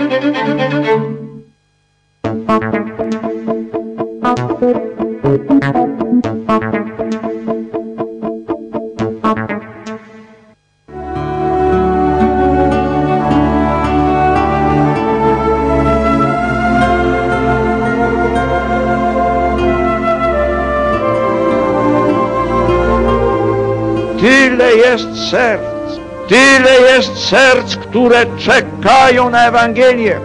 Tyle jest serc, które czekają na Ewangelię.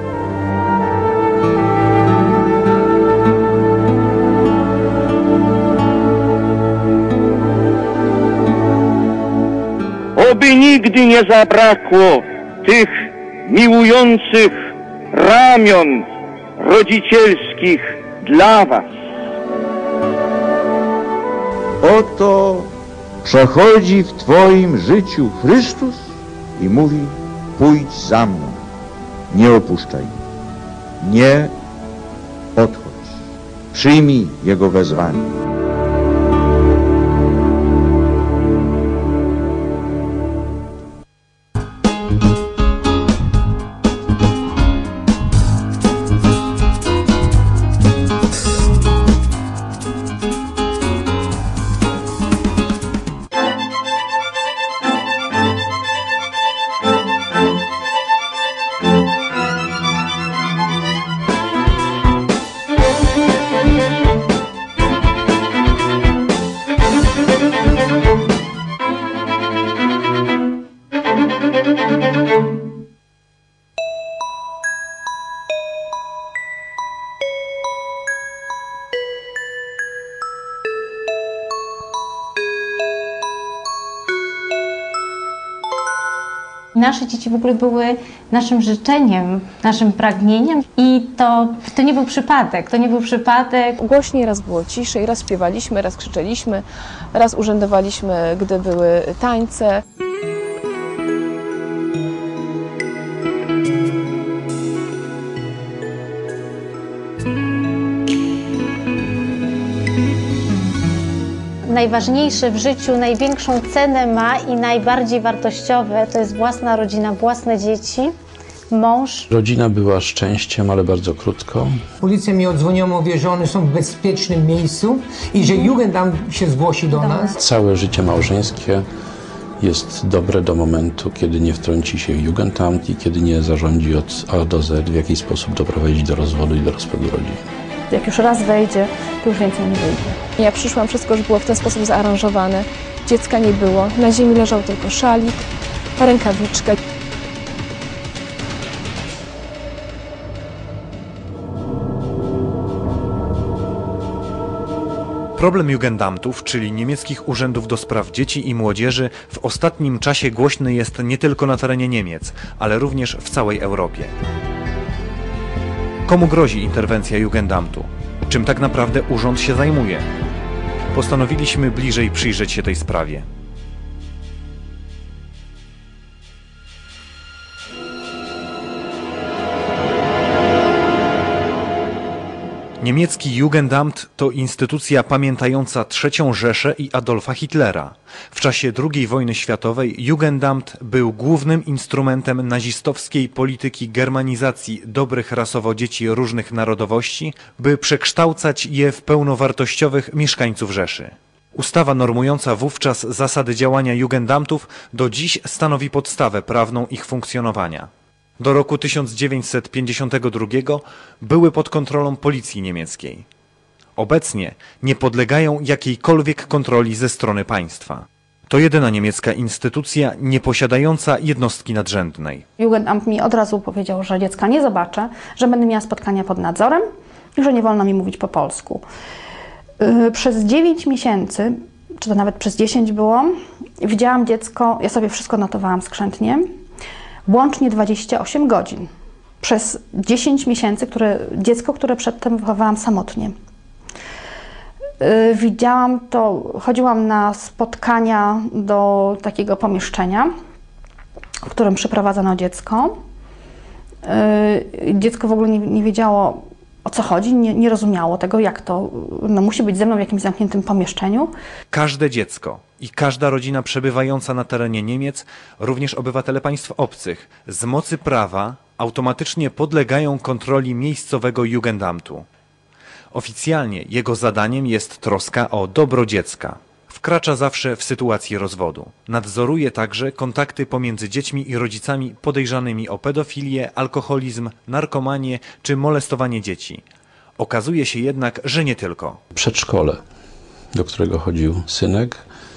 Oby nigdy nie zabrakło tych miłujących ramion rodzicielskich dla was. Oto przechodzi w twoim życiu Chrystus i mówi: pójdź za mną, nie opuszczaj mnie, nie odchodź, przyjmij Jego wezwanie. Nasze dzieci w ogóle były naszym życzeniem, naszym pragnieniem i to nie był przypadek, Głośniej raz było ciszej, raz śpiewaliśmy, raz krzyczeliśmy, raz urzędowaliśmy, gdy były tańce. Najważniejsze w życiu, największą cenę ma i najbardziej wartościowe to jest własna rodzina, własne dzieci, mąż. Rodzina była szczęściem, ale bardzo krótko. Policja mi odzwoniła, mówi, że one są w bezpiecznym miejscu i że Jugendamt się zgłosi do nas. Całe życie małżeńskie jest dobre do momentu, kiedy nie wtrąci się Jugendamt i kiedy nie zarządzi od A do Z, w jaki sposób doprowadzić do rozwodu i do rozpadu rodziny. Jak już raz wejdzie, to już więcej nie wyjdzie. Ja przyszłam, wszystko już było w ten sposób zaaranżowane. Dziecka nie było, na ziemi leżał tylko szalik, rękawiczka. Problem Jugendamtów, czyli niemieckich urzędów do spraw dzieci i młodzieży, w ostatnim czasie głośny jest nie tylko na terenie Niemiec, ale również w całej Europie. Komu grozi interwencja Jugendamtu? Czym tak naprawdę urząd się zajmuje? Postanowiliśmy bliżej przyjrzeć się tej sprawie. Niemiecki Jugendamt to instytucja pamiętająca III Rzeszę i Adolfa Hitlera. W czasie II wojny światowej Jugendamt był głównym instrumentem nazistowskiej polityki germanizacji dobrych rasowo dzieci różnych narodowości, by przekształcać je w pełnowartościowych mieszkańców Rzeszy. Ustawa normująca wówczas zasady działania Jugendamtów do dziś stanowi podstawę prawną ich funkcjonowania. Do roku 1952 były pod kontrolą policji niemieckiej. Obecnie nie podlegają jakiejkolwiek kontroli ze strony państwa. To jedyna niemiecka instytucja nie posiadająca jednostki nadrzędnej. Jugendamt mi od razu powiedział, że dziecka nie zobaczę, że będę miała spotkania pod nadzorem i że nie wolno mi mówić po polsku. Przez 9 miesięcy, czy to nawet przez 10 było, widziałam dziecko, ja sobie wszystko notowałam skrzętnie, łącznie 28 godzin. Przez 10 miesięcy dziecko, które przedtem wychowałam samotnie. Widziałam to, chodziłam na spotkania do takiego pomieszczenia, w którym przyprowadzano dziecko. Dziecko w ogóle nie wiedziało, o co chodzi, nie rozumiało tego, jak to musi być ze mną w jakimś zamkniętym pomieszczeniu. Każde dziecko i każda rodzina przebywająca na terenie Niemiec, również obywatele państw obcych, z mocy prawa automatycznie podlegają kontroli miejscowego Jugendamtu. Oficjalnie jego zadaniem jest troska o dobro dziecka. Wkracza zawsze w sytuacji rozwodu. Nadzoruje także kontakty pomiędzy dziećmi i rodzicami podejrzanymi o pedofilię, alkoholizm, narkomanię czy molestowanie dzieci. Okazuje się jednak, że nie tylko. Przedszkole, do którego chodził synek,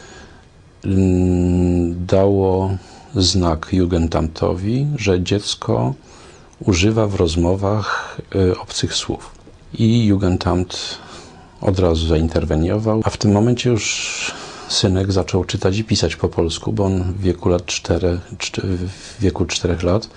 dało znak Jugendamtowi, że dziecko używa w rozmowach obcych słów. I Jugendamt od razu zainterweniował, a w tym momencie już synek zaczął czytać i pisać po polsku, bo on w wieku 4 lat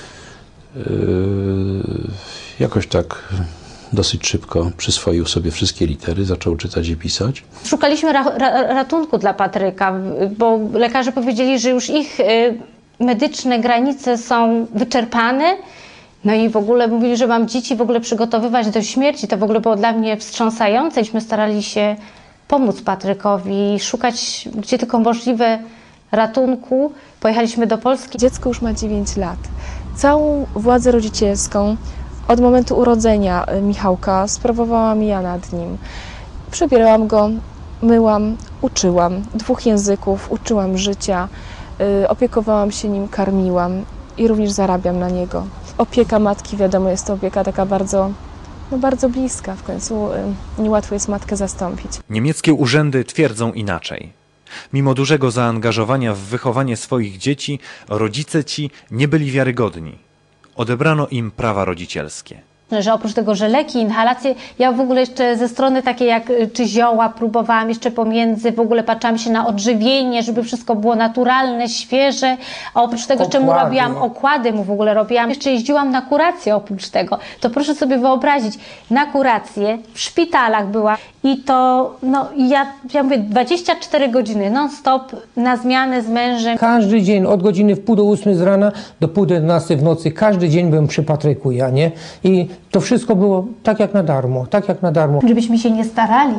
jakoś tak dosyć szybko przyswoił sobie wszystkie litery, zaczął czytać i pisać. Szukaliśmy ratunku dla Patryka, bo lekarze powiedzieli, że już ich medyczne granice są wyczerpane. No i w ogóle mówili, że mam dzieci w ogóle przygotowywać do śmierci. To w ogóle było dla mnie wstrząsające. Myśmy starali się pomóc Patrykowi, szukać gdzie tylko możliwe ratunku. Pojechaliśmy do Polski. Dziecko już ma 9 lat. Całą władzę rodzicielską od momentu urodzenia Michałka sprawowałam ja nad nim. Przebierałam go, myłam, uczyłam 2 języków, uczyłam życia, opiekowałam się nim, karmiłam i również zarabiam na niego. Opieka matki, wiadomo, jest to opieka taka bardzo bliska. W końcu niełatwo jest matkę zastąpić. Niemieckie urzędy twierdzą inaczej. Mimo dużego zaangażowania w wychowanie swoich dzieci, rodzice ci nie byli wiarygodni. Odebrano im prawa rodzicielskie. Że oprócz tego, że leki, inhalacje, ja w ogóle jeszcze ze strony takiej jak czy zioła próbowałam jeszcze pomiędzy, w ogóle patrzyłam się na odżywienie, żeby wszystko było naturalne, świeże, a oprócz tego jeszcze mu robiłam okłady, mu w ogóle robiłam, jeszcze jeździłam na kurację oprócz tego. To proszę sobie wyobrazić, na kurację w szpitalach była i to, no ja mówię 24 godziny non stop na zmianę z mężem. Każdy dzień od godziny w 7:30 z rana do 11:30 w nocy, każdy dzień byłem przy Patryku, ja, nie? I to wszystko było tak jak na darmo, tak jak na darmo. Żebyśmy się nie starali,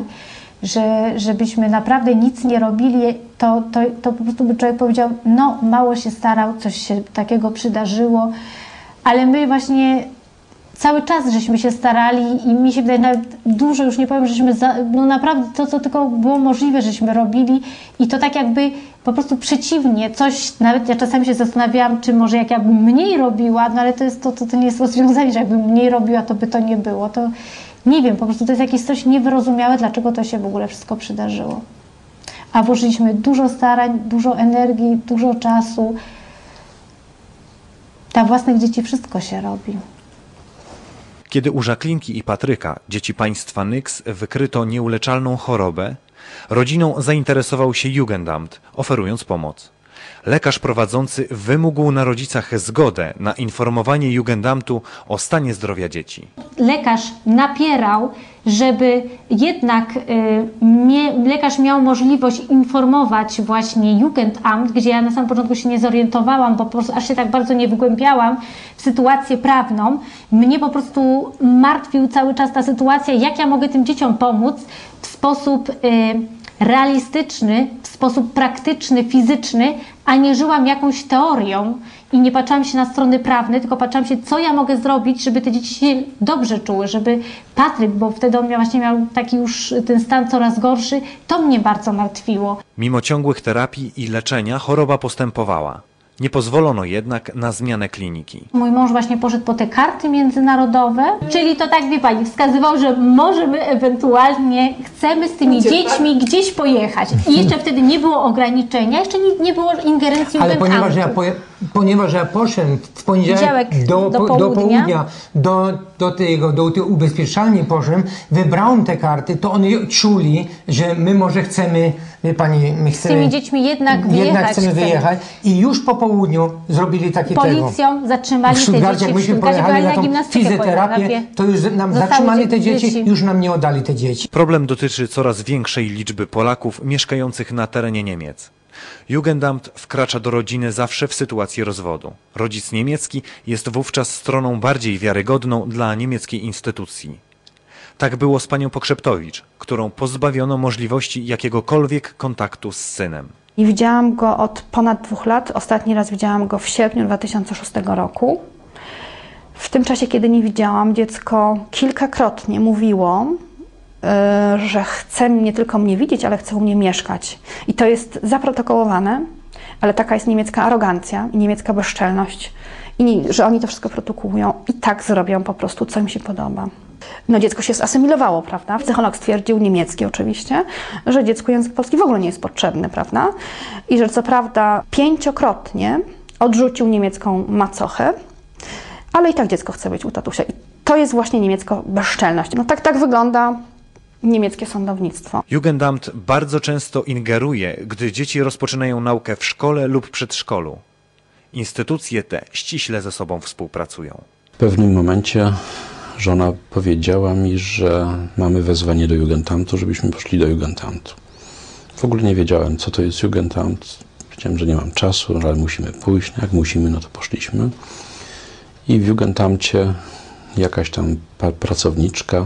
żebyśmy naprawdę nic nie robili, to po prostu by człowiek powiedział, no mało się starał, coś się takiego przydarzyło, ale my właśnie cały czas żeśmy się starali i mi się wydaje, nawet dużo, już nie powiem, żeśmy no naprawdę to, co tylko było możliwe, żeśmy robili i to tak jakby po prostu przeciwnie, coś, nawet ja czasami się zastanawiałam, czy może jak ja bym mniej robiła, no ale to nie jest rozwiązanie, że jakbym mniej robiła, to by to nie było, to nie wiem, po prostu to jest jakieś coś niewyrozumiałe, dlaczego to się w ogóle wszystko przydarzyło. A włożyliśmy dużo starań, dużo energii, dużo czasu. Dla własnych dzieci wszystko się robi. Kiedy u Żaklinki i Patryka, dzieci państwa Nyks, wykryto nieuleczalną chorobę, rodziną zainteresował się Jugendamt, oferując pomoc. Lekarz prowadzący wymógł na rodzicach zgodę na informowanie Jugendamtu o stanie zdrowia dzieci. Lekarz napierał, żeby jednak lekarz miał możliwość informować właśnie Jugendamt, gdzie ja na samym początku się nie zorientowałam, bo po prostu aż się tak bardzo nie wygłębiałam w sytuację prawną. Mnie po prostu martwił cały czas ta sytuacja, jak ja mogę tym dzieciom pomóc w sposób realistyczny, w sposób praktyczny, fizyczny, a nie żyłam jakąś teorią i nie patrzyłam się na strony prawne, tylko patrzyłam się, co ja mogę zrobić, żeby te dzieci się dobrze czuły, żeby Patryk, bo wtedy on miał taki już ten stan coraz gorszy, to mnie bardzo martwiło. Mimo ciągłych terapii i leczenia choroba postępowała. Nie pozwolono jednak na zmianę kliniki. Mój mąż właśnie poszedł po te karty międzynarodowe, czyli to tak, wie pani, wskazywał, że może my ewentualnie chcemy z tymi dziećmi gdzieś pojechać. I jeszcze wtedy nie było ograniczenia, jeszcze nie było ingerencji ale Jugendamtu. ponieważ ja poszedłem w poniedziałek do południa do tej ubezpieczalni poszedłem, wybrałem te karty, to oni czuli, że my może chcemy, wie pani, my chcemy... Z tymi dziećmi jednak chcemy wyjechać i już po południu zrobili takie Policją zatrzymali te dzieci. Jak myśmy pojechali na tą fizjoterapię, to już nam zatrzymali te dzieci, już nam nie oddali te dzieci. Problem dotyczy coraz większej liczby Polaków mieszkających na terenie Niemiec. Jugendamt wkracza do rodziny zawsze w sytuacji rozwodu. Rodzic niemiecki jest wówczas stroną bardziej wiarygodną dla niemieckiej instytucji. Tak było z panią Pokrzeptowicz, którą pozbawiono możliwości jakiegokolwiek kontaktu z synem. I widziałam go od ponad 2 lat. Ostatni raz widziałam go w sierpniu 2006 roku. W tym czasie, kiedy nie widziałam, dziecko kilkakrotnie mówiło, że chce nie tylko mnie widzieć, ale chce u mnie mieszkać. I to jest zaprotokołowane, ale taka jest niemiecka arogancja i niemiecka bezczelność, że oni to wszystko produkują i tak zrobią po prostu, co im się podoba. No dziecko się zasymilowało, prawda? Psycholog stwierdził, niemiecki oczywiście, że dziecku język polski w ogóle nie jest potrzebny, prawda? I że co prawda 5-krotnie odrzucił niemiecką macochę, ale i tak dziecko chce być u tatusia. I to jest właśnie niemiecka bezczelność. No tak wygląda niemieckie sądownictwo. Jugendamt bardzo często ingeruje, gdy dzieci rozpoczynają naukę w szkole lub przedszkolu. Instytucje te ściśle ze sobą współpracują. W pewnym momencie żona powiedziała mi, że mamy wezwanie do Jugendamtu, żebyśmy poszli do Jugendamtu. W ogóle nie wiedziałem, co to jest Jugendamt. Wiedziałem, że nie mam czasu, ale musimy pójść. Jak musimy, no to poszliśmy. I w Jugendamcie jakaś tam pracowniczka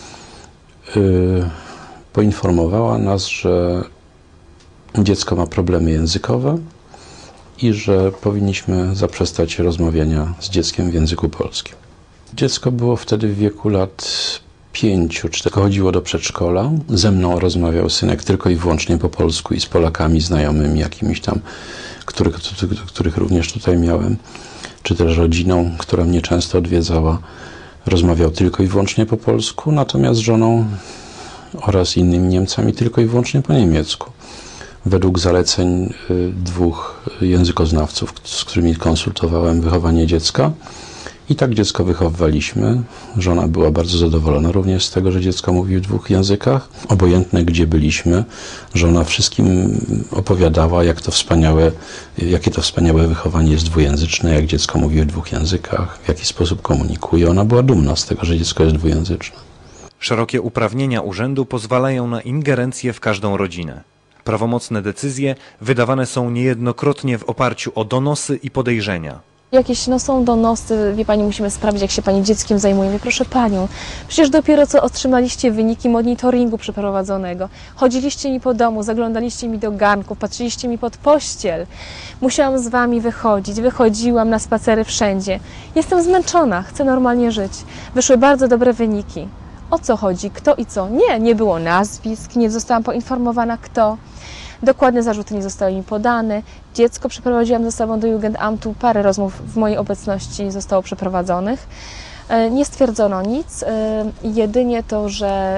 poinformowała nas, że dziecko ma problemy językowe i że powinniśmy zaprzestać rozmawiania z dzieckiem w języku polskim. Dziecko było wtedy w wieku lat 5, czy chodziło do przedszkola. Ze mną rozmawiał synek tylko i wyłącznie po polsku i z Polakami znajomymi jakimiś tam, których również tutaj miałem, czy też rodziną, która mnie często odwiedzała. Rozmawiał tylko i wyłącznie po polsku, natomiast z żoną oraz innymi Niemcami tylko i wyłącznie po niemiecku. Według zaleceń 2 językoznawców, z którymi konsultowałem wychowanie dziecka. I tak dziecko wychowywaliśmy. Żona była bardzo zadowolona również z tego, że dziecko mówi w 2 językach. Obojętne gdzie byliśmy, żona wszystkim opowiadała, jakie to wspaniałe wychowanie jest dwujęzyczne, jak dziecko mówi w 2 językach, w jaki sposób komunikuje. Ona była dumna z tego, że dziecko jest dwujęzyczne. Szerokie uprawnienia urzędu pozwalają na ingerencję w każdą rodzinę. Prawomocne decyzje wydawane są niejednokrotnie w oparciu o donosy i podejrzenia. Jakieś są donosy, wie pani, musimy sprawdzić, jak się pani dzieckiem zajmuje. Mówię, proszę panią, przecież dopiero co otrzymaliście wyniki monitoringu przeprowadzonego. Chodziliście mi po domu, zaglądaliście mi do garnków, patrzyliście mi pod pościel. Musiałam z wami wychodzić, wychodziłam na spacery wszędzie. Jestem zmęczona, chcę normalnie żyć. Wyszły bardzo dobre wyniki. O co chodzi? Kto i co? Nie było nazwisk, nie zostałam poinformowana kto. Dokładne zarzuty nie zostały mi podane. Dziecko przeprowadziłam ze sobą do Jugendamtu. Parę rozmów w mojej obecności zostało przeprowadzonych. Nie stwierdzono nic, jedynie to, że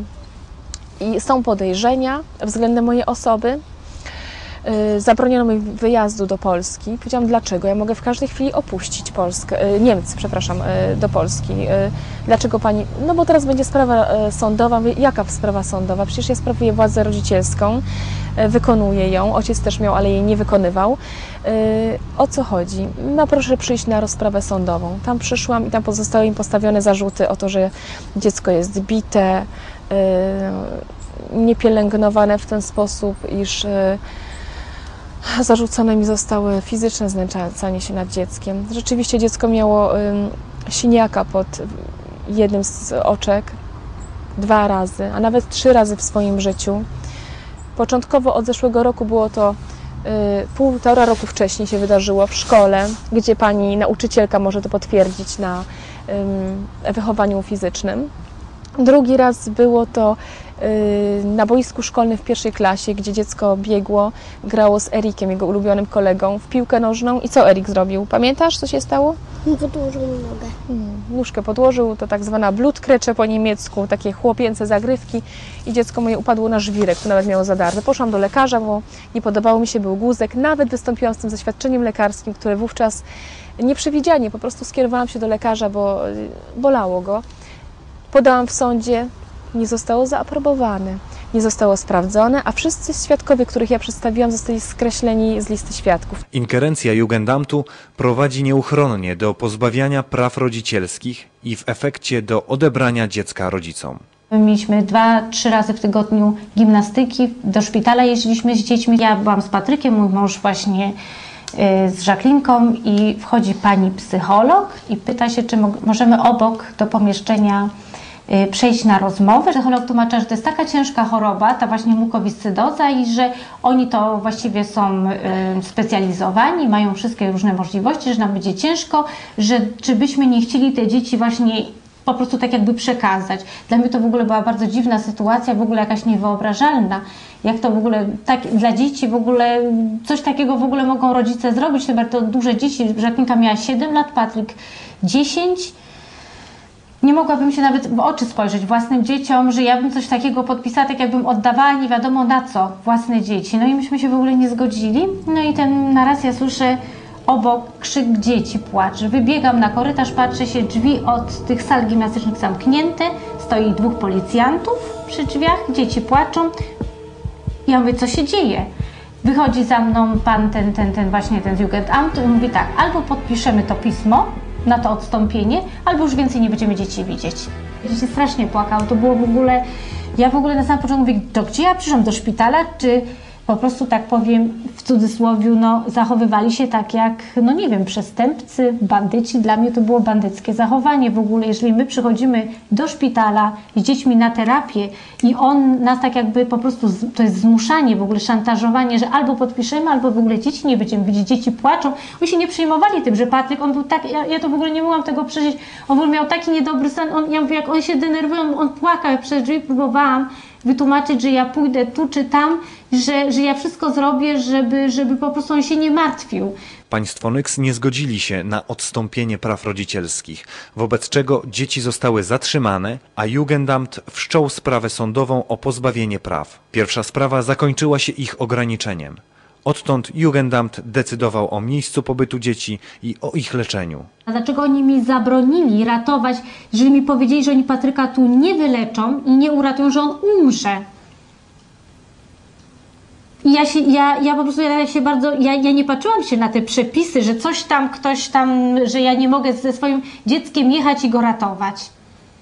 są podejrzenia względem mojej osoby. Zabroniono mi wyjazdu do Polski. Powiedziałam, dlaczego? Ja mogę w każdej chwili opuścić Polskę, Niemcy, przepraszam, do Polski. Dlaczego pani? No bo teraz będzie sprawa sądowa. Mówię, jaka sprawa sądowa? Przecież ja sprawuję władzę rodzicielską, wykonuję ją. Ojciec też miał, ale jej nie wykonywał. O co chodzi? No proszę przyjść na rozprawę sądową. Tam przyszłam i tam zostały mi postawione zarzuty o to, że dziecko jest bite, niepielęgnowane w ten sposób, iż zarzucone mi zostały fizyczne znęcanie się nad dzieckiem. Rzeczywiście dziecko miało siniaka pod jednym z oczek 2 razy, a nawet 3 razy w swoim życiu. Początkowo od zeszłego roku było to 1,5 roku wcześniej się wydarzyło w szkole, gdzie pani nauczycielka może to potwierdzić na wychowaniu fizycznym. Drugi raz było to na boisku szkolnym w 1. klasie, gdzie dziecko biegło, grało z Erikiem, jego ulubionym kolegą, w piłkę nożną. I co Erik zrobił? Pamiętasz, co się stało? Podłożył mi nogę. Nóżkę podłożył, to tak zwana Blutkrecze po niemiecku, takie chłopięce zagrywki i dziecko moje upadło na żwirek, to nawet miało zadarte. Poszłam do lekarza, bo nie podobało mi się, był guzek. Nawet wystąpiłam z tym zaświadczeniem lekarskim, które wówczas nieprzewidzianie, po prostu skierowałam się do lekarza, bo bolało go. Podałam w sądzie, nie zostało zaaprobowane, nie zostało sprawdzone, a wszyscy świadkowie, których ja przedstawiłam, zostali skreśleni z listy świadków. Ingerencja Jugendamtu prowadzi nieuchronnie do pozbawiania praw rodzicielskich i w efekcie do odebrania dziecka rodzicom. Mieliśmy 2-3 razy w tygodniu gimnastyki, do szpitala jeździliśmy z dziećmi. Ja byłam z Patrykiem, mój mąż właśnie z Żaklinką i wchodzi pani psycholog i pyta się, czy możemy obok do pomieszczenia przejść na rozmowę. Psycholog tłumaczy, że to jest taka ciężka choroba, ta właśnie mukowiscydoza i że oni to właściwie są specjalizowani, mają wszystkie różne możliwości, że nam będzie ciężko, że czy byśmy nie chcieli te dzieci właśnie po prostu tak jakby przekazać. Dla mnie to w ogóle była bardzo dziwna sytuacja, w ogóle jakaś niewyobrażalna. Jak to w ogóle, tak, dla dzieci w ogóle, coś takiego w ogóle mogą rodzice zrobić, chyba to duże dzieci, Żakinka miała 7 lat, Patryk 10. Nie mogłabym się nawet w oczy spojrzeć własnym dzieciom, że ja bym coś takiego podpisała, tak jakbym oddawała nie wiadomo na co własne dzieci. No i myśmy się w ogóle nie zgodzili. No i naraz ja słyszę obok krzyk dzieci, płacz. Wybiegam na korytarz, patrzę się, drzwi od tych sal gimnastycznych zamknięte, stoi 2 policjantów przy drzwiach, dzieci płaczą. Ja mówię, co się dzieje? Wychodzi za mną pan ten z Jugendamtu i mówi tak, albo podpiszemy to pismo na to odstąpienie, albo już więcej nie będziemy dzieci widzieć. Dzieci strasznie płakały, to było w ogóle, ja w ogóle na samym początku mówię, to gdzie ja przyszłam, do szpitala, czy po prostu, tak powiem w cudzysłowie, no, zachowywali się tak jak, no nie wiem, przestępcy, bandyci. Dla mnie to było bandyckie zachowanie w ogóle. Jeżeli my przychodzimy do szpitala z dziećmi na terapię i on nas tak jakby po prostu, to jest zmuszanie, w ogóle szantażowanie, że albo podpiszemy, albo w ogóle dzieci nie będziemy widzieć, dzieci płaczą. Oni się nie przejmowali tym, że Patryk, on był tak, ja to w ogóle nie mogłam tego przeżyć, on w ogóle miał taki niedobry stan, ja mówię, jak on się denerwuje, on płakał, jak przez drzwi próbowałam wytłumaczyć, że ja pójdę tu czy tam, że ja wszystko zrobię, żeby po prostu on się nie martwił. Państwo Nyks nie zgodzili się na odstąpienie praw rodzicielskich, wobec czego dzieci zostały zatrzymane, a Jugendamt wszczął sprawę sądową o pozbawienie praw. Pierwsza sprawa zakończyła się ich ograniczeniem. Odtąd Jugendamt decydował o miejscu pobytu dzieci i o ich leczeniu. A dlaczego oni mi zabronili ratować, jeżeli mi powiedzieli, że oni Patryka tu nie wyleczą i nie uratują, że on umrze? I ja po prostu ja nie patrzyłam się na te przepisy, że coś tam, ktoś tam, że ja nie mogę ze swoim dzieckiem jechać i go ratować.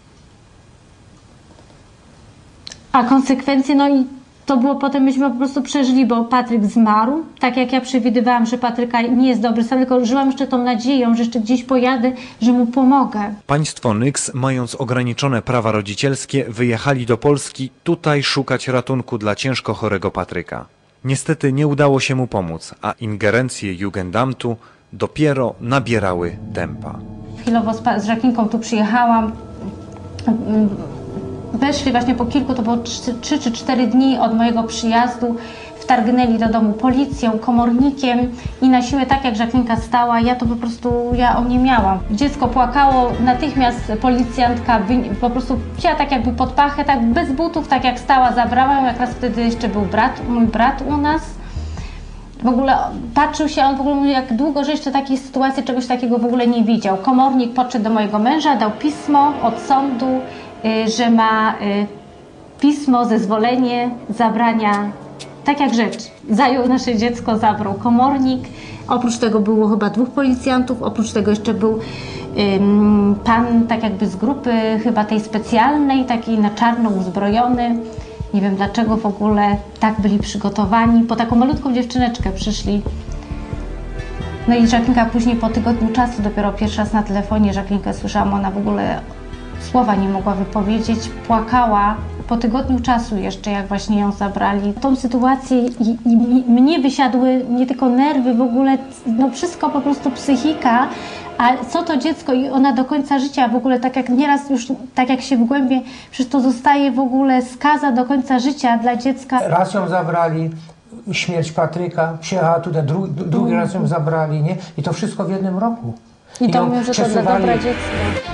A konsekwencje, no i to było potem, myśmy po prostu przeżyli, bo Patryk zmarł, tak jak ja przewidywałam, że Patryka nie jest dobry stan, tylko żyłam jeszcze tą nadzieją, że jeszcze gdzieś pojadę, że mu pomogę. Państwo Nyks, mając ograniczone prawa rodzicielskie, wyjechali do Polski tutaj szukać ratunku dla ciężko chorego Patryka. Niestety nie udało się mu pomóc, a ingerencje Jugendamtu dopiero nabierały tempa. Chwilowo z Żakinką tu przyjechałam. Weszli właśnie po kilku, to było 3 czy 4 dni od mojego przyjazdu, wtargnęli do domu policją, komornikiem i na siłę, tak jak Żakinka stała, ja o nie miałam. Dziecko płakało, natychmiast policjantka po prostu wzięła tak jakby pod pachę, tak bez butów, tak jak stała, zabrała ją, jak raz wtedy jeszcze był mój brat u nas. W ogóle patrzył się, on w ogóle mówił, jak długo, że jeszcze takiej sytuacji, czegoś takiego w ogóle nie widział. Komornik podszedł do mojego męża, dał pismo od sądu, że ma pismo, zezwolenie, zabrania, tak jak rzecz. Zajął nasze dziecko, zabrał komornik. Oprócz tego było chyba 2 policjantów, oprócz tego jeszcze był pan tak jakby z grupy chyba tej specjalnej, taki na czarno uzbrojony. Nie wiem dlaczego w ogóle tak byli przygotowani. Po taką malutką dziewczyneczkę przyszli. No i Żakinka później po tygodniu czasu, dopiero pierwszy raz na telefonie Żakinkę słyszałam, ona w ogóle słowa nie mogła wypowiedzieć, płakała. Po tygodniu czasu jeszcze, jak właśnie ją zabrali. Tą sytuację i mnie wysiadły nie tylko nerwy, w ogóle no wszystko, po prostu psychika, a co to dziecko i ona do końca życia w ogóle, tak jak nieraz już, tak jak się wgłębię, przecież to zostaje w ogóle skaza do końca życia dla dziecka. Raz ją zabrali, śmierć Patryka, przyjechała tutaj, drugi raz ją zabrali, nie? I to wszystko w jednym roku. I to mówią, że to dla dobra dziecka.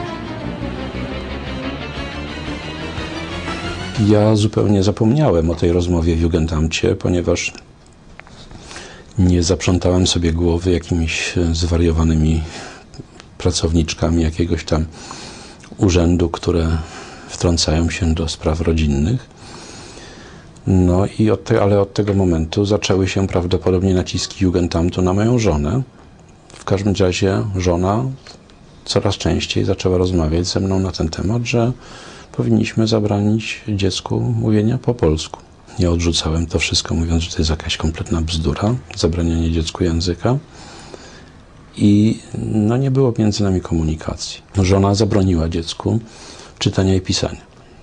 Ja zupełnie zapomniałem o tej rozmowie w Jugendamcie, ponieważ nie zaprzątałem sobie głowy jakimiś zwariowanymi pracowniczkami jakiegoś tam urzędu, które wtrącają się do spraw rodzinnych. No i ale od tego momentu zaczęły się prawdopodobnie naciski Jugendamtu na moją żonę. W każdym razie żona coraz częściej zaczęła rozmawiać ze mną na ten temat, że powinniśmy zabronić dziecku mówienia po polsku. Ja odrzucałem to wszystko, mówiąc, że to jest jakaś kompletna bzdura, zabranianie dziecku języka. I no nie było między nami komunikacji. Żona zabroniła dziecku czytania i pisania.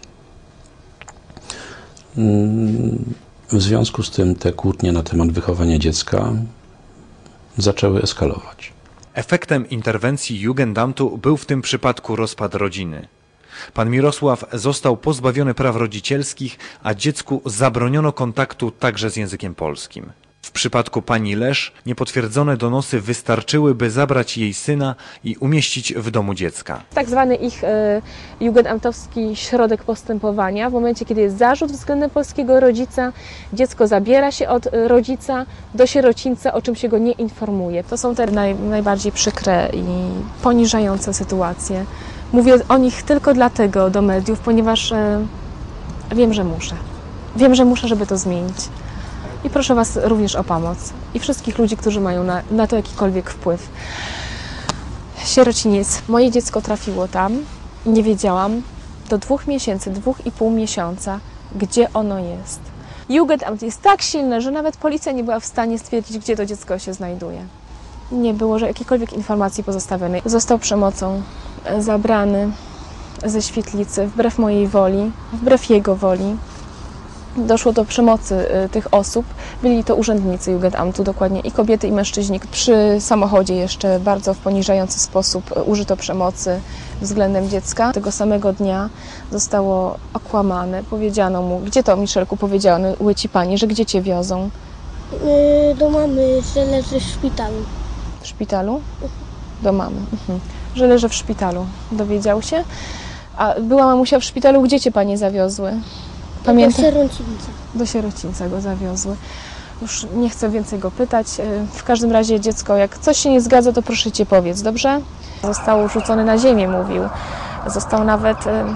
W związku z tym te kłótnie na temat wychowania dziecka zaczęły eskalować. Efektem interwencji Jugendamtu był w tym przypadku rozpad rodziny. Pan Mirosław został pozbawiony praw rodzicielskich, a dziecku zabroniono kontaktu także z językiem polskim. W przypadku pani Lesz niepotwierdzone donosy wystarczyły, by zabrać jej syna i umieścić w domu dziecka. Tak zwany ich jugendamtowski środek postępowania. W momencie, kiedy jest zarzut względem polskiego rodzica, dziecko zabiera się od rodzica do sierocińca, o czym się go nie informuje. To są te najbardziej przykre i poniżające sytuacje. Mówię o nich tylko dlatego do mediów, ponieważ wiem, że muszę. Wiem, że muszę, żeby to zmienić. I proszę Was również o pomoc. I wszystkich ludzi, którzy mają na to jakikolwiek wpływ. Sierociniec. Moje dziecko trafiło tam i nie wiedziałam do 2 miesięcy, 2,5 miesiąca, gdzie ono jest. Jugendamt jest tak silny, że nawet policja nie była w stanie stwierdzić, gdzie to dziecko się znajduje. Nie było jakiejkolwiek informacji pozostawionej. Został przemocą zabrany ze świetlicy wbrew mojej woli, wbrew jego woli. Doszło do przemocy tych osób. Byli to urzędnicy Jugendamtu, dokładnie i kobiety, i mężczyźni. Przy samochodzie jeszcze bardzo w poniżający sposób użyto przemocy względem dziecka. Tego samego dnia zostało okłamane. Powiedziano mu, gdzie to, Michelku, powiedziały Ci pani, że gdzie Cię wiozą? Do mamy, że leży w szpitalu. W szpitalu? Do mamy. Że leży w szpitalu. Dowiedział się? A była mamusia w szpitalu, gdzie Cię panie zawiozły? Do sierocińca. Do sierocińca go zawiozły. Już nie chcę więcej go pytać. W każdym razie dziecko, jak coś się nie zgadza, to proszę Cię powiedz, dobrze? Został rzucony na ziemię, mówił. Został nawet...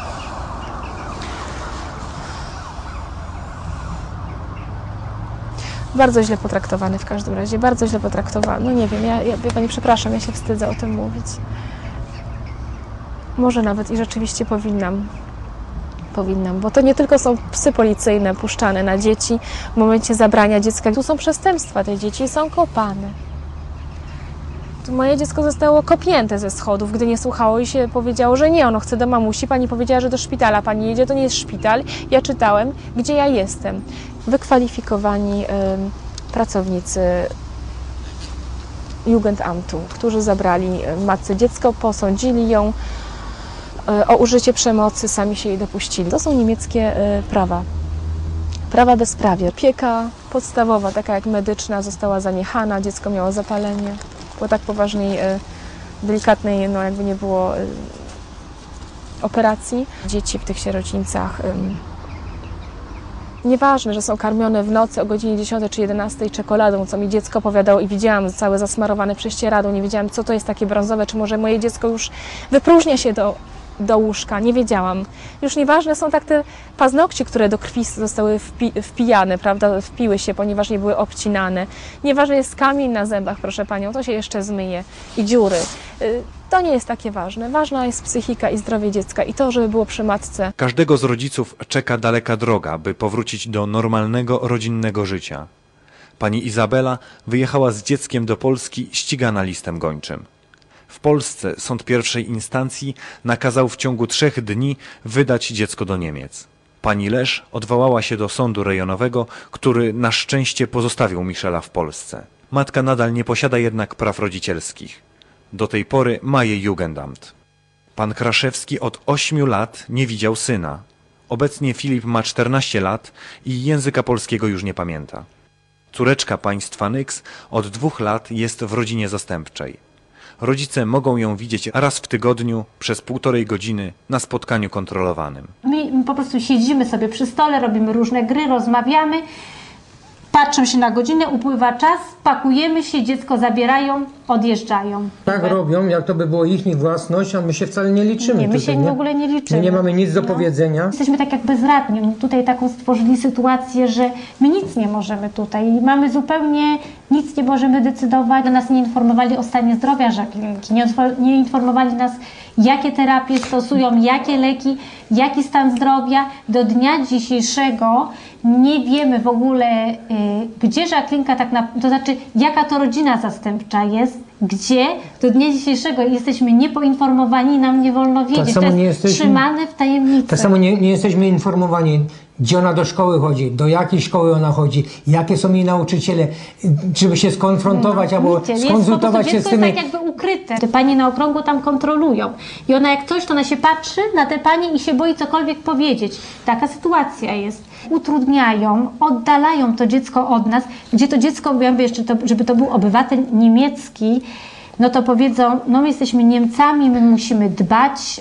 bardzo źle potraktowany w każdym razie. Bardzo źle potraktowany. No nie wiem, wie Pani, przepraszam, ja się wstydzę o tym mówić. Może nawet i rzeczywiście powinnam, bo to nie tylko są psy policyjne puszczane na dzieci w momencie zabrania dziecka. Tu są przestępstwa, te dzieci są kopane. Tu moje dziecko zostało kopnięte ze schodów, gdy nie słuchało i się powiedziało, że nie, ono chce do mamusi. Pani powiedziała, że do szpitala pani jedzie, to nie jest szpital. Ja czytałem, gdzie ja jestem. Wykwalifikowani pracownicy Jugendamtu, którzy zabrali matce dziecko, posądzili ją o użycie przemocy, sami się jej dopuścili. To są niemieckie prawa. Prawa bezprawie. Opieka podstawowa, taka jak medyczna, została zaniechana, dziecko miało zapalenie. Po tak poważnej, delikatnej, no jakby nie było operacji. Dzieci w tych sierocińcach, nieważne, że są karmione w nocy o godzinie 10 czy 11 czekoladą, co mi dziecko opowiadało i widziałam całe zasmarowane prześcieradło, nie wiedziałam, co to jest takie brązowe, czy może moje dziecko już wypróżnia się do łóżka, nie wiedziałam. Już nieważne są tak te paznokcie, które do krwi zostały wpijane, prawda, wpiły się, ponieważ nie były obcinane. Nieważne jest kamień na zębach, proszę Panią, to się jeszcze zmyje i dziury. To nie jest takie ważne. Ważna jest psychika i zdrowie dziecka i to, żeby było przy matce. Każdego z rodziców czeka daleka droga, by powrócić do normalnego, rodzinnego życia. Pani Izabela wyjechała z dzieckiem do Polski ścigana listem gończym. W Polsce sąd pierwszej instancji nakazał w ciągu 3 dni wydać dziecko do Niemiec. Pani Lesz odwołała się do sądu rejonowego, który na szczęście pozostawił Michela w Polsce. Matka nadal nie posiada jednak praw rodzicielskich. Do tej pory ma jej Jugendamt. Pan Kraszewski od 8 lat nie widział syna. Obecnie Filip ma 14 lat i języka polskiego już nie pamięta. Córeczka państwa Nyks od 2 lat jest w rodzinie zastępczej. Rodzice mogą ją widzieć raz w tygodniu przez 1,5 godziny na spotkaniu kontrolowanym. My po prostu siedzimy sobie przy stole, robimy różne gry, rozmawiamy, patrzą się na godzinę, upływa czas, pakujemy się, dziecko zabierają, odjeżdżają. Tak robią, jak to by było ich własność, a my się wcale nie liczymy. Nie, my się w ogóle nie liczymy. My nie mamy nic do powiedzenia. Jesteśmy tak jak bezradni. Tutaj taką stworzyli sytuację, że my nic nie możemy tutaj. Mamy zupełnie, nic nie możemy decydować. Nas nie informowali o stanie zdrowia Żaklinki. Nie informowali nas, jakie terapie stosują, jakie leki, jaki stan zdrowia. Do dnia dzisiejszego nie wiemy w ogóle, gdzie Żaklinka to znaczy, jaka to rodzina zastępcza jest, gdzie do dnia dzisiejszego jesteśmy niepoinformowani i nam nie wolno wiedzieć. Tak to jest trzymane w tajemnicy. Tak samo nie jesteśmy informowani, gdzie ona do szkoły chodzi, do jakiej szkoły ona chodzi, jakie są jej nauczyciele, żeby się skonfrontować albo skonsultować się z tymi... Jest tak jakby ukryte. Te panie na okrągło tam kontrolują. I ona jak coś, to ona się patrzy na te panie i się boi cokolwiek powiedzieć. Taka sytuacja jest. Utrudniają, oddalają to dziecko od nas, gdzie to dziecko, ja mówię jeszcze, żeby to był obywatel niemiecki, no to powiedzą, no my jesteśmy Niemcami, my musimy dbać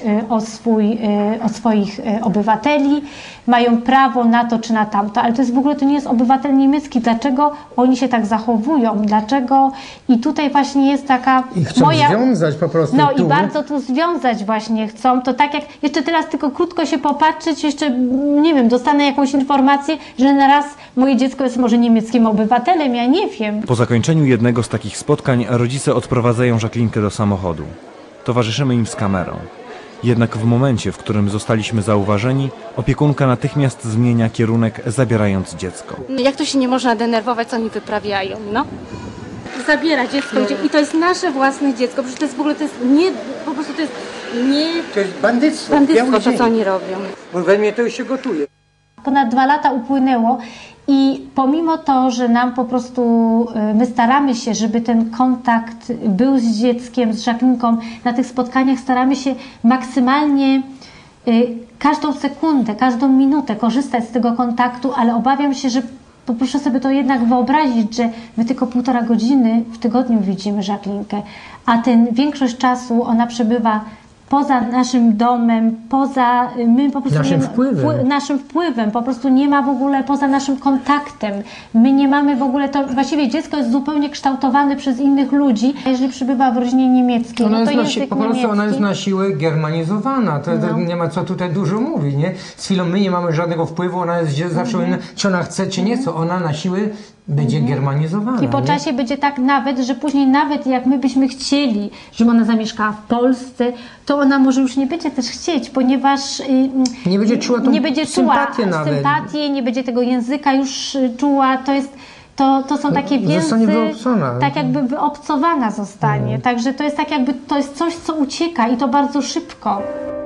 o swoich obywateli, mają prawo na to czy na tamto, ale to jest w ogóle, to nie jest obywatel niemiecki. Dlaczego oni się tak zachowują? Dlaczego? I tutaj właśnie jest taka I chcą związać po prostu no tu. i bardzo tu związać właśnie chcą. To tak jak, jeszcze teraz tylko krótko się popatrzeć, jeszcze, nie wiem, dostanę jakąś informację, że na raz moje dziecko jest może niemieckim obywatelem, ja nie wiem. Po zakończeniu jednego z takich spotkań rodzice odprowadzają Jacquelinkę do samochodu. Towarzyszymy im z kamerą. Jednak w momencie, w którym zostaliśmy zauważeni, opiekunka natychmiast zmienia kierunek, zabierając dziecko. Jak to się nie można denerwować, co oni wyprawiają, no? Zabiera dziecko i to jest nasze własne dziecko, przecież to jest w ogóle, to jest nie, po prostu to jest nie... To jest bandyctwo. Bandyctwo to, co oni robią. Bo we mnie to już się gotuje. Ponad 2 lata upłynęło i pomimo to, że nam po prostu, my staramy się, żeby ten kontakt był z dzieckiem, z Jacquelinką, na tych spotkaniach staramy się maksymalnie każdą sekundę, każdą minutę korzystać z tego kontaktu, ale obawiam się, że proszę sobie to jednak wyobrazić, że my tylko 1,5 godziny w tygodniu widzimy Jacquelinkę, a większość czasu ona przebywa poza naszym domem, poza my po prostu naszym wpływem, po prostu nie ma w ogóle poza naszym kontaktem. My nie mamy w ogóle, to właściwie dziecko jest zupełnie kształtowane przez innych ludzi. Jeżeli przybywa w rodzinie niemieckiej, no to język po prostu niemiecki. ona jest na siłę germanizowana. To nie ma co tutaj dużo mówić, nie? Z chwilą my nie mamy żadnego wpływu, ona jest zawsze, czy ona chce, czy nie, co ona na siłę będzie germanizowana. I po czasie będzie tak nawet, że później nawet jak my byśmy chcieli, żeby ona zamieszkała w Polsce, to ona może już nie będzie też chcieć, ponieważ nie będzie czuła tą sympatię nawet. Nie będzie tego języka już czuła. To są takie więzy, tak jakby wyobcowana zostanie. Także to jest tak jakby, to jest coś, co ucieka i to bardzo szybko.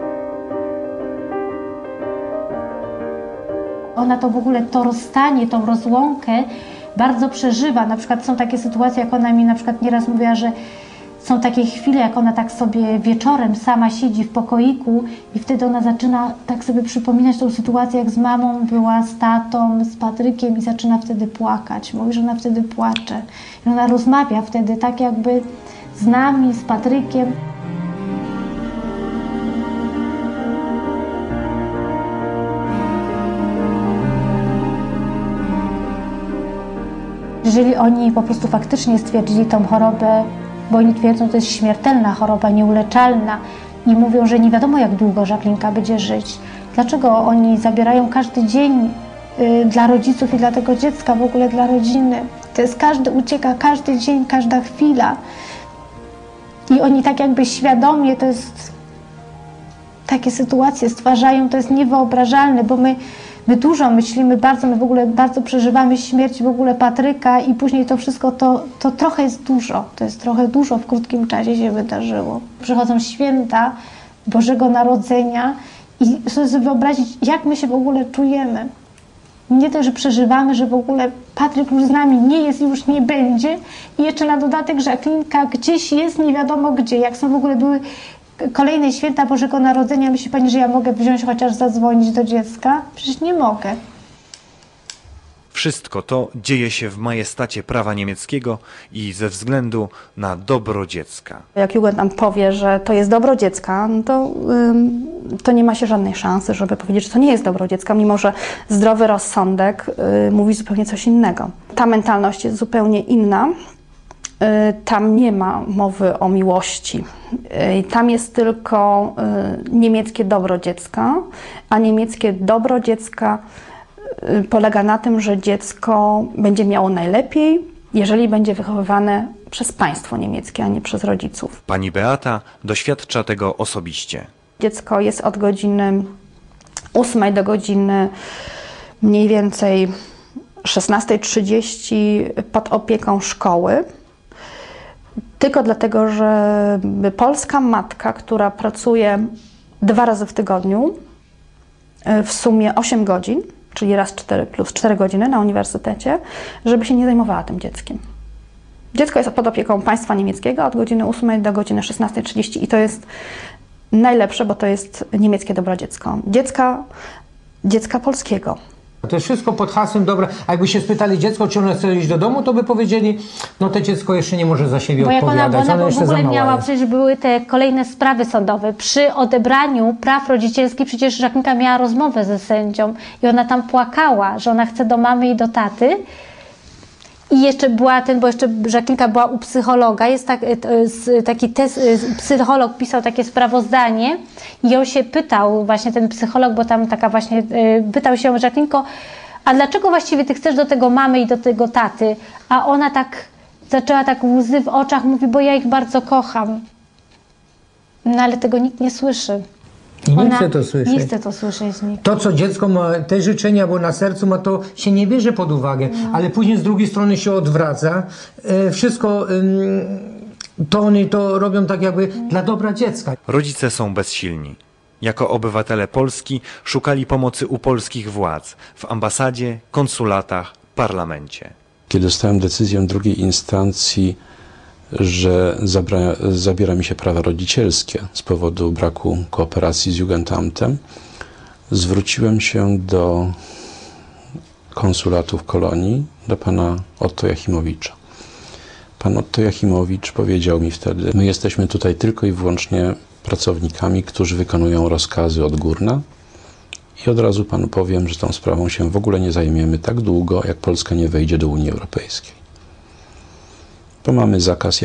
Ona to w ogóle, to rozstanie, tą rozłąkę bardzo przeżywa. Na przykład są takie sytuacje, jak ona mi na przykład nieraz mówiła, że są takie chwile, jak ona tak sobie wieczorem sama siedzi w pokoiku i wtedy ona zaczyna tak sobie przypominać tą sytuację, jak z mamą była, z tatą, z Patrykiem i zaczyna wtedy płakać. Mówi, że ona wtedy płacze. I ona rozmawia wtedy tak jakby z nami, z Patrykiem. Jeżeli oni po prostu faktycznie stwierdzili tą chorobę, bo oni twierdzą, że to jest śmiertelna choroba, nieuleczalna i mówią, że nie wiadomo jak długo Jacquelinka będzie żyć. Dlaczego oni zabierają każdy dzień dla rodziców i dla tego dziecka, w ogóle dla rodziny? To jest ucieka każdy dzień, każda chwila. I oni tak jakby świadomie, to jest takie sytuacje stwarzają, to jest niewyobrażalne, bo my dużo myślimy, my w ogóle bardzo przeżywamy śmierć w ogóle Patryka i później to wszystko, to trochę jest dużo. To jest trochę dużo w krótkim czasie się wydarzyło. Przychodzą święta Bożego Narodzenia i sobie wyobrazić, jak my się w ogóle czujemy. Nie to, że przeżywamy, że w ogóle Patryk już z nami nie jest i już nie będzie i jeszcze na dodatek Jacquelinka gdzieś jest, nie wiadomo gdzie. Jak są w ogóle były kolejne święta Bożego Narodzenia, myśli pani, że ja mogę wziąć, chociaż zadzwonić do dziecka? Przecież nie mogę. Wszystko to dzieje się w majestacie prawa niemieckiego i ze względu na dobro dziecka. Jak Jugendamt powie, że to jest dobro dziecka, no to nie ma się żadnej szansy, żeby powiedzieć, że to nie jest dobro dziecka, mimo że zdrowy rozsądek mówi zupełnie coś innego. Ta mentalność jest zupełnie inna. Tam nie ma mowy o miłości. Tam jest tylko niemieckie dobro dziecka, a niemieckie dobro dziecka polega na tym, że dziecko będzie miało najlepiej, jeżeli będzie wychowywane przez państwo niemieckie, a nie przez rodziców. Pani Beata doświadcza tego osobiście. Dziecko jest od godziny 8 do godziny mniej więcej 16:30 pod opieką szkoły. tylko dlatego, że polska matka, która pracuje 2 razy w tygodniu, w sumie 8 godzin, czyli raz 4 plus 4 godziny na uniwersytecie, żeby się nie zajmowała tym dzieckiem. Dziecko jest pod opieką państwa niemieckiego od godziny 8 do godziny 16:30 i to jest najlepsze, bo to jest niemieckie dobro dziecko. Dziecka polskiego. To jest wszystko pod hasłem dobra. A jakby się spytali dziecko, czy ono chce iść do domu, to by powiedzieli, no to dziecko jeszcze nie może za siebie odpowiadać. Bo ona w ogóle miała, przecież były te kolejne sprawy sądowe. Przy odebraniu praw rodzicielskich przecież Jacquelinka miała rozmowę ze sędzią i ona tam płakała, że ona chce do mamy i do taty. I jeszcze była bo jeszcze Jacquelinka była u psychologa, jest taki psycholog pisał takie sprawozdanie i ją się pytał, właśnie ten psycholog, bo tam taka właśnie, pytał się Jacquelinko, a dlaczego właściwie ty chcesz do tego mamy i do tego taty? A ona tak zaczęła tak łzy w oczach, mówi, bo ja ich bardzo kocham. No ale tego nikt nie słyszy. I nie chce to słyszeć. Nie chce to słyszeć nikt. To, co dziecko ma, te życzenia, bo na sercu ma, to się nie bierze pod uwagę, ale później z drugiej strony się odwraca. Wszystko, to oni to robią tak jakby dla dobra dziecka. Rodzice są bezsilni. Jako obywatele Polski szukali pomocy u polskich władz w ambasadzie, konsulatach, parlamencie. Kiedy dostałem decyzję drugiej instancji, że zabiera mi się prawa rodzicielskie z powodu braku kooperacji z Jugendamtem, zwróciłem się do konsulatu w Kolonii, do pana Otto Jachimowicza. Pan Otto Jachimowicz powiedział mi wtedy, my jesteśmy tutaj tylko i wyłącznie pracownikami, którzy wykonują rozkazy od góra i od razu panu powiem, że tą sprawą się w ogóle nie zajmiemy tak długo, jak Polska nie wejdzie do Unii Europejskiej. To mamy zakaz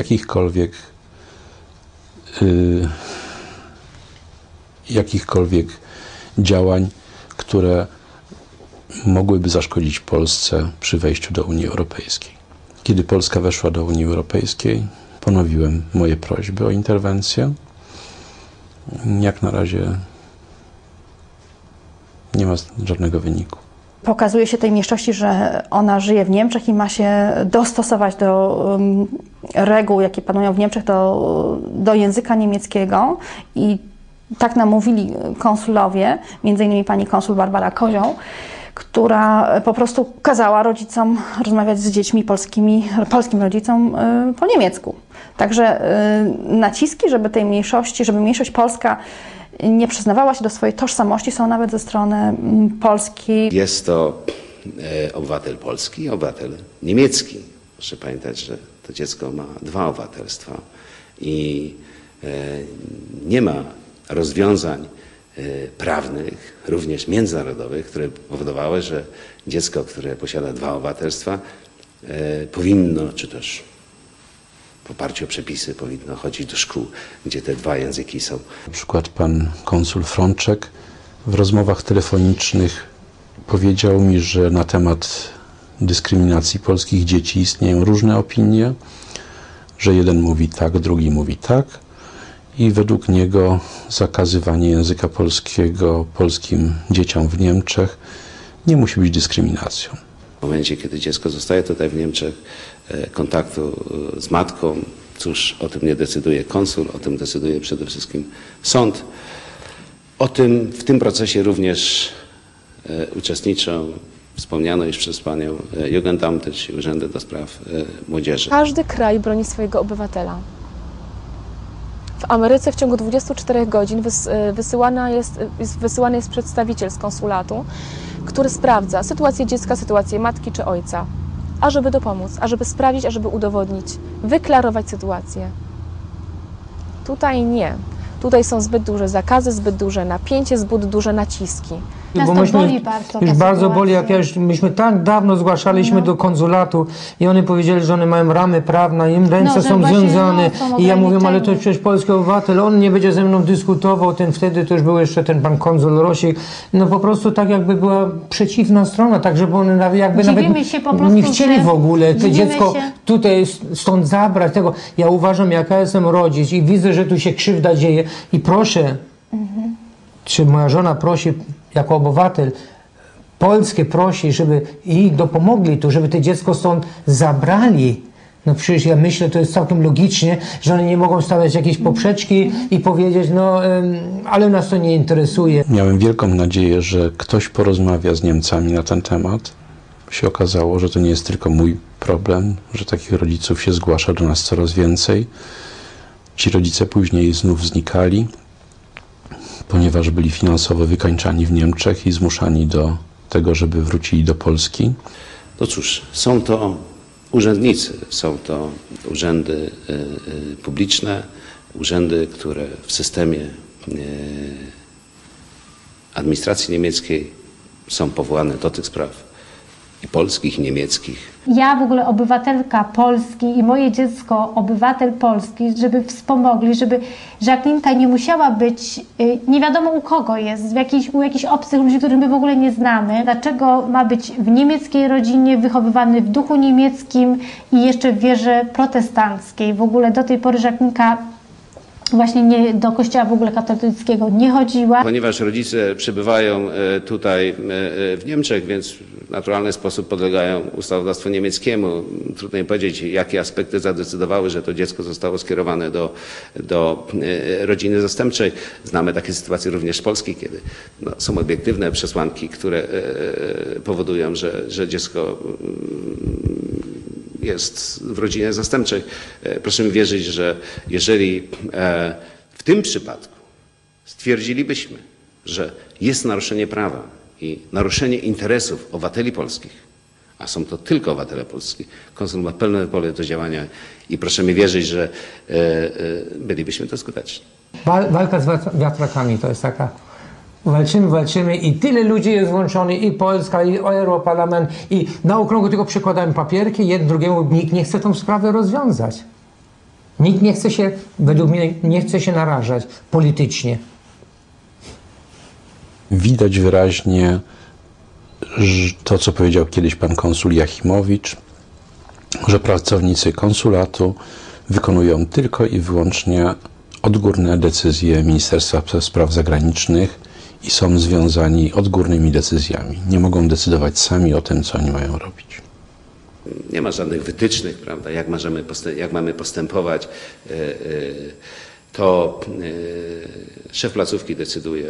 jakichkolwiek działań, które mogłyby zaszkodzić Polsce przy wejściu do Unii Europejskiej. Kiedy Polska weszła do Unii Europejskiej, ponowiłem moje prośby o interwencję. Jak na razie nie ma żadnego wyniku. Pokazuje się tej mniejszości, że ona żyje w Niemczech i ma się dostosować do reguł, jakie panują w Niemczech, do języka niemieckiego. I tak nam mówili konsulowie, między innymi pani konsul Barbara Kozioł, która po prostu kazała rodzicom rozmawiać z dziećmi polskim rodzicom po niemiecku. Także naciski, żeby tej mniejszości, żeby mniejszość polska nie przyznawała się do swojej tożsamości, są nawet ze strony Polski. Jest to obywatel polski, obywatel niemiecki. Proszę pamiętać, że to dziecko ma 2 obywatelstwa i nie ma rozwiązań prawnych, również międzynarodowych, które powodowały, że dziecko, które posiada 2 obywatelstwa, powinno, czy też w oparciu o przepisy powinno chodzić do szkół, gdzie te 2 języki są. Na przykład pan konsul Frączek w rozmowach telefonicznych powiedział mi, że na temat dyskryminacji polskich dzieci istnieją różne opinie, że jeden mówi tak, drugi mówi tak i według niego zakazywanie języka polskiego polskim dzieciom w Niemczech nie musi być dyskryminacją. W momencie, kiedy dziecko zostaje tutaj w Niemczech, kontaktu z matką, cóż, o tym nie decyduje konsul, o tym decyduje przede wszystkim sąd. W tym procesie również uczestniczą, wspomniano już przez panią, Jugendamty, czyli Urzędy do Spraw Młodzieży. Każdy kraj broni swojego obywatela. W Ameryce w ciągu 24 godzin wysyłany jest przedstawiciel z konsulatu, który sprawdza sytuację dziecka, sytuację matki czy ojca, ażeby dopomóc, ażeby sprawić, ażeby udowodnić, wyklarować sytuację. Tutaj nie. Tutaj są zbyt duże zakazy, zbyt duże napięcie, zbyt duże naciski. Nas to boli bardzo. Już bardzo boli, jak myśmy tak dawno zgłaszaliśmy do konsulatu i oni powiedzieli, że one mają ramy prawne, im ręce są związane. I ja mówię, ale to jest przecież polski obywatel, on nie będzie ze mną dyskutował, wtedy to już był jeszcze ten pan konsul Rosik. No po prostu tak jakby była przeciwna strona, tak żeby one jakby nawet nie chcieli w ogóle to dziecko tutaj stąd zabrać. Ja uważam, jak ja jestem rodzic i widzę, że tu się krzywda dzieje i proszę, czy moja żona prosi jako obywatel polskie prosi, żeby jej dopomogli tu, żeby to dziecko stąd zabrali, No przecież ja myślę, to jest całkiem logicznie, że one nie mogą stawiać jakiejś poprzeczki i powiedzieć, no ale nas to nie interesuje. Miałem wielką nadzieję, że ktoś porozmawia z Niemcami na ten temat. Się okazało, że to nie jest tylko mój problem, że takich rodziców się zgłasza do nas coraz więcej. Ci rodzice później znów znikali, ponieważ byli finansowo wykańczani w Niemczech i zmuszani do tego, żeby wrócili do Polski. No cóż, są to urzędnicy, są to urzędy publiczne, urzędy, które w systemie administracji niemieckiej są powołane do tych spraw i polskich, i niemieckich. Ja w ogóle obywatelka Polski i moje dziecko obywatel Polski, żeby wspomogli, żeby Jacquelinka nie musiała być, nie wiadomo u kogo jest, u jakichś obcych ludzi, których my w ogóle nie znamy. Dlaczego ma być w niemieckiej rodzinie, wychowywany w duchu niemieckim i jeszcze w wierze protestanckiej. W ogóle do tej pory Jacquelinka właśnie do kościoła w ogóle katolickiego nie chodziła. Ponieważ rodzice przebywają tutaj w Niemczech, więc w naturalny sposób podlegają ustawodawstwu niemieckiemu. Trudno mi powiedzieć, jakie aspekty zadecydowały, że to dziecko zostało skierowane do rodziny zastępczej. Znamy takie sytuacje również w Polsce, kiedy są obiektywne przesłanki, które powodują, że dziecko jest w rodzinie zastępczej. Proszę mi wierzyć, że jeżeli w tym przypadku stwierdzilibyśmy, że jest naruszenie prawa i naruszenie interesów obywateli polskich, a są to tylko obywatele polscy, konsul ma pełne pole do działania i proszę mi wierzyć, że bylibyśmy to skuteczni. Walka z wiatrakami to jest taka. Walczymy i tyle ludzi jest włączonych, i Polska, i Europarlament, i na okrągło tylko przykładamy papierki, jeden drugiemu, nikt nie chce tą sprawę rozwiązać. Nikt nie chce się, według mnie, nie chce się narażać politycznie. Widać wyraźnie to, co powiedział kiedyś pan konsul Jachimowicz, że pracownicy konsulatu wykonują tylko i wyłącznie odgórne decyzje Ministerstwa Spraw Zagranicznych i są związani odgórnymi decyzjami. Nie mogą decydować sami o tym, co oni mają robić. Nie ma żadnych wytycznych, prawda, jak mamy postępować. To szef placówki decyduje,